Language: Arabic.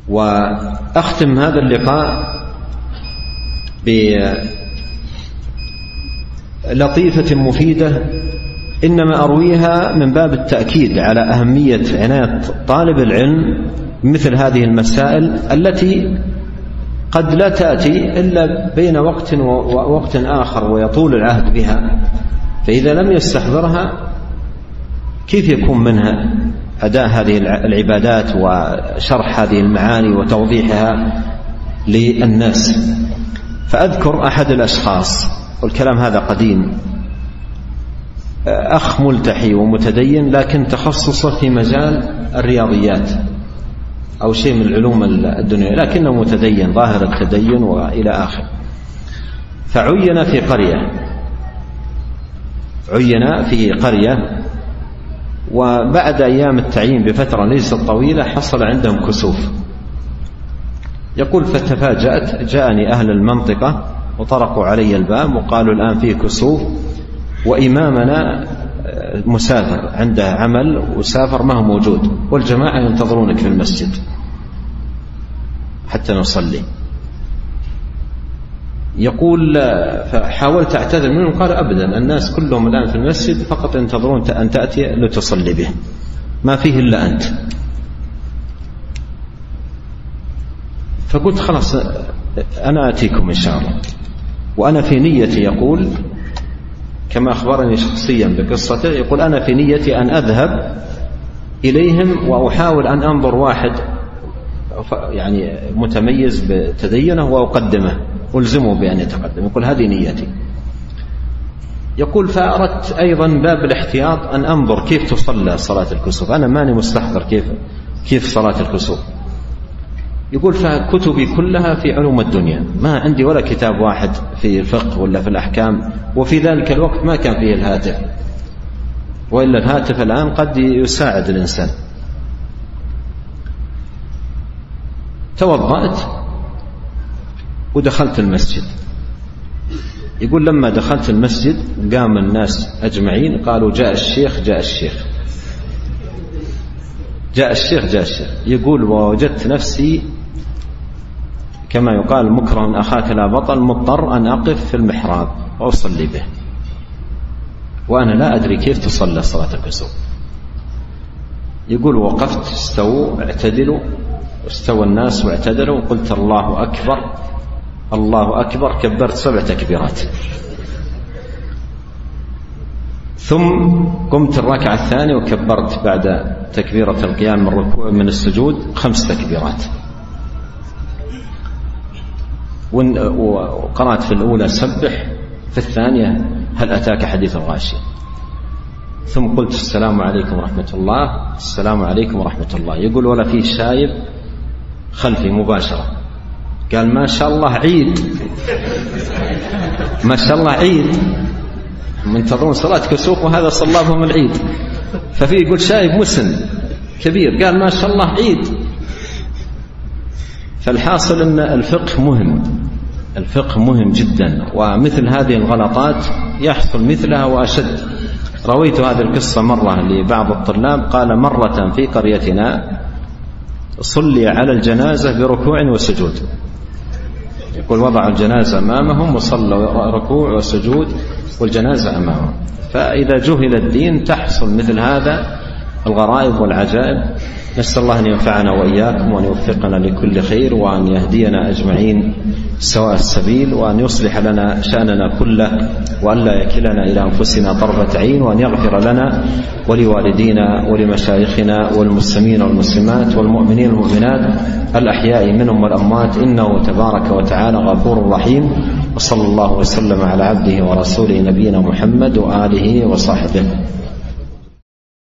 وأختم هذا اللقاء بلطيفة مفيدة إنما أرويها من باب التأكيد على أهمية عناية طالب العلم مثل هذه المسائل التي قد لا تأتي إلا بين وقت ووقت آخر ويطول العهد بها، فإذا لم يستحضرها كيف يكون منها أداء هذه العبادات وشرح هذه المعاني وتوضيحها للناس؟ فأذكر أحد الأشخاص، والكلام هذا قديم، أخ ملتحي ومتدين لكن تخصصه في مجال الرياضيات أو شيء من العلوم الدنيا، لكنه متدين ظاهر التدين وإلى آخر. فعين في قرية، وبعد أيام التعيين بفترة ليست طويلة حصل عندهم كسوف. يقول فتفاجأت، جاءني أهل المنطقة وطرقوا علي الباب وقالوا الآن فيه كسوف وإمامنا مسافر عنده عمل وسافر ما هو موجود، والجماعة ينتظرونك في المسجد حتى نصلي. يقول فحاولت أعتذر منهم، قال أبدا الناس كلهم الآن في المسجد فقط ينتظرون أن تأتي لتصلي به، ما فيه إلا أنت. فقلت خلاص أنا أتيكم إن شاء الله، وأنا في نيتي، يقول كما أخبرني شخصيا بقصته، يقول أنا في نيتي أن أذهب إليهم وأحاول أن أنظر واحد يعني متميز بتدينه وأقدمه ألزمه بأن يتقدم، يقول هذه نيتي. يقول فأردت أيضا باب الاحتياط أن أنظر كيف تصلى صلاة الكسوف، أنا ماني مستحضر كيف صلاة الكسوف. يقول فكتبي كلها في علوم الدنيا، ما عندي ولا كتاب واحد في الفقه ولا في الأحكام، وفي ذلك الوقت ما كان فيه الهاتف، وإلا الهاتف الآن قد يساعد الإنسان. توضأت ودخلت المسجد. يقول لما دخلت المسجد قام الناس أجمعين قالوا جاء الشيخ. يقول ووجدت نفسي كما يقال مكره أخاك لا بطل، مضطر أن أقف في المحراب وأصلي به، وأنا لا أدري كيف تصلى صلاة الكسوف. يقول وقفت، استووا اعتدلوا، استوى الناس واعتدلوا، وقلت الله أكبر الله أكبر، كبرت 7 تكبيرات، ثم قمت الركعة الثانية وكبرت بعد تكبيرة القيام من الركوع من السجود 5 تكبيرات، وقرأت في الأولى سبح، في الثانية هل أتاك حديث الغاشية، ثم قلت السلام عليكم ورحمة الله، السلام عليكم ورحمة الله. يقول ولا فيه شايب خلفي مباشرة قال ما شاء الله عيد، ما شاء الله عيد، منتظرون صلاة كسوف وهذا صلى بهم العيد. ففي يقول شايب مسن كبير قال ما شاء الله عيد. فالحاصل أن الفقه مهم جدا، ومثل هذه الغلطات يحصل مثلها وأشد. رويت هذه القصة مرة لبعض الطلاب، قال مرة في قريتنا صلي على الجنازة بركوع وسجود، يقول وضع الجنازة أمامهم وصلوا ركوع وسجود والجنازة أمامهم. فإذا جهل الدين تحصل مثل هذا الغرائب والعجائب. نسأل الله أن ينفعنا وإياكم وأن يوفقنا لكل خير، وأن يهدينا أجمعين سواء السبيل، وأن يصلح لنا شأننا كله، وأن لا يكلنا إلى أنفسنا طرفة عين، وأن يغفر لنا ولوالدينا ولمشايخنا والمسلمين والمسلمات والمؤمنين والمؤمنات الأحياء منهم والأموات، إنه تبارك وتعالى غفور رحيم. وصلى الله وسلم على عبده ورسوله نبينا محمد وآله وصحبه.